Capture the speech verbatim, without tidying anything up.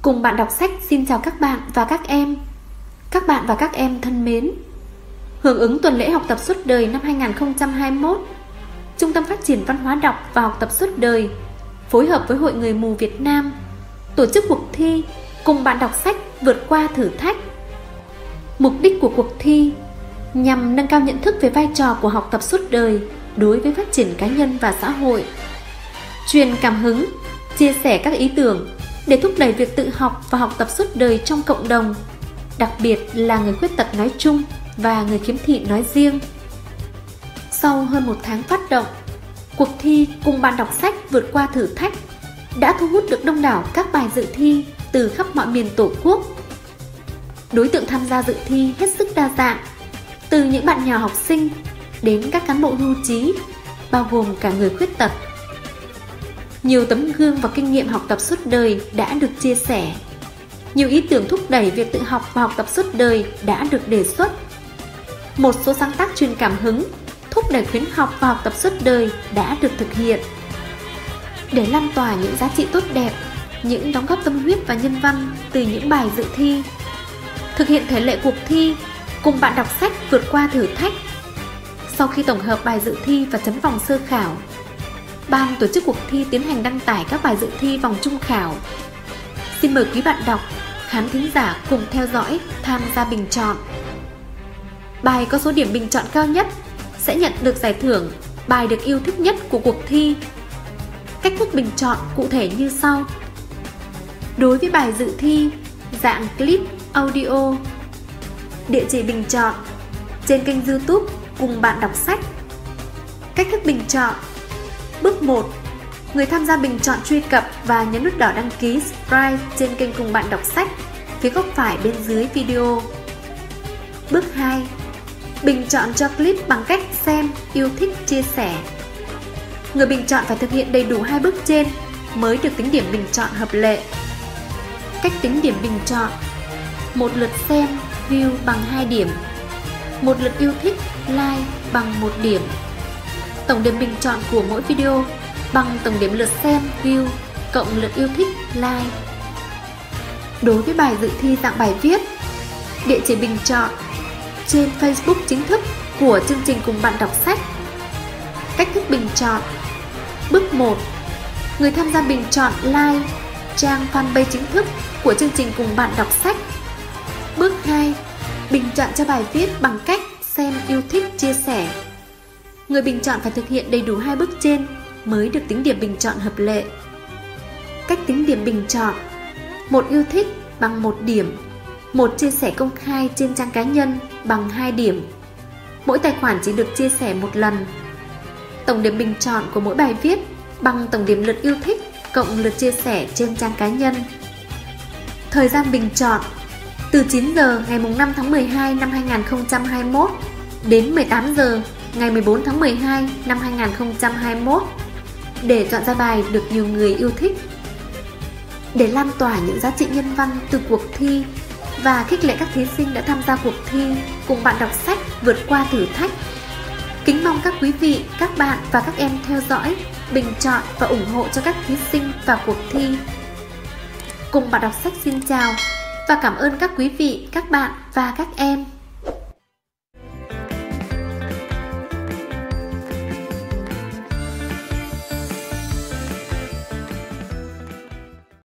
Cùng bạn đọc sách xin chào các bạn và các em. Các bạn và các em thân mến, hưởng ứng tuần lễ học tập suốt đời năm hai nghìn không trăm hai mươi mốt, Trung tâm Phát triển Văn hóa đọc và học tập suốt đời phối hợp với Hội Người mù Việt Nam tổ chức cuộc thi Cùng bạn đọc sách vượt qua thử thách. Mục đích của cuộc thi nhằm nâng cao nhận thức về vai trò của học tập suốt đời đối với phát triển cá nhân và xã hội, truyền cảm hứng, chia sẻ các ý tưởng để thúc đẩy việc tự học và học tập suốt đời trong cộng đồng, đặc biệt là người khuyết tật nói chung và người khiếm thị nói riêng. Sau hơn một tháng phát động, cuộc thi Cùng bạn đọc sách vượt qua thử thách đã thu hút được đông đảo các bài dự thi từ khắp mọi miền Tổ quốc. Đối tượng tham gia dự thi hết sức đa dạng, từ những bạn nhỏ học sinh đến các cán bộ hưu trí, bao gồm cả người khuyết tật. Nhiều tấm gương và kinh nghiệm học tập suốt đời đã được chia sẻ. Nhiều ý tưởng thúc đẩy việc tự học và học tập suốt đời đã được đề xuất. Một số sáng tác truyền cảm hứng, thúc đẩy khuyến học và học tập suốt đời đã được thực hiện. Để lan tỏa những giá trị tốt đẹp, những đóng góp tâm huyết và nhân văn từ những bài dự thi, thực hiện thể lệ cuộc thi Cùng bạn đọc sách vượt qua thử thách. Sau khi tổng hợp bài dự thi và chấm vòng sơ khảo, ban tổ chức cuộc thi tiến hành đăng tải các bài dự thi vòng trung khảo. Xin mời quý bạn đọc, khán thính giả cùng theo dõi, tham gia bình chọn. Bài có số điểm bình chọn cao nhất sẽ nhận được giải thưởng bài được yêu thích nhất của cuộc thi. Cách thức bình chọn cụ thể như sau. Đối với bài dự thi dạng clip audio, địa chỉ bình chọn trên kênh YouTube Cùng bạn đọc sách. Cách thức bình chọn. Bước một. Người tham gia bình chọn truy cập và nhấn nút đỏ đăng ký subscribe trên kênh Cùng bạn đọc sách phía góc phải bên dưới video. Bước hai. Bình chọn cho clip bằng cách xem, yêu thích, chia sẻ. Người bình chọn phải thực hiện đầy đủ hai bước trên mới được tính điểm bình chọn hợp lệ. Cách tính điểm bình chọn. Một lượt xem, view bằng hai điểm. Một lượt yêu thích, like bằng một điểm. Tổng điểm bình chọn của mỗi video bằng tổng điểm lượt xem, view cộng lượt yêu thích, like. Đối với bài dự thi dạng bài viết, địa chỉ bình chọn trên Facebook chính thức của chương trình Cùng bạn đọc sách. Cách thức bình chọn. Bước một. Người tham gia bình chọn like trang fanpage chính thức của chương trình Cùng bạn đọc sách. Bước hai. Bình chọn cho bài viết bằng cách xem, yêu thích, chia sẻ. Người bình chọn phải thực hiện đầy đủ hai bước trên mới được tính điểm bình chọn hợp lệ. Cách tính điểm bình chọn. Một yêu thích bằng một điểm. Một chia sẻ công khai trên trang cá nhân bằng hai điểm. Mỗi tài khoản chỉ được chia sẻ một lần. Tổng điểm bình chọn của mỗi bài viết bằng tổng điểm lượt yêu thích cộng lượt chia sẻ trên trang cá nhân. Thời gian bình chọn từ chín giờ ngày năm tháng mười hai năm hai nghìn không trăm hai mươi mốt đến mười tám giờ ngày mười bốn tháng mười hai năm hai nghìn không trăm hai mươi mốt để chọn ra bài được nhiều người yêu thích. Để lan tỏa những giá trị nhân văn từ cuộc thi và khích lệ các thí sinh đã tham gia cuộc thi Cùng bạn đọc sách vượt qua thử thách, kính mong các quý vị, các bạn và các em theo dõi, bình chọn và ủng hộ cho các thí sinh vào cuộc thi. Cùng bạn đọc sách xin chào và cảm ơn các quý vị, các bạn và các em.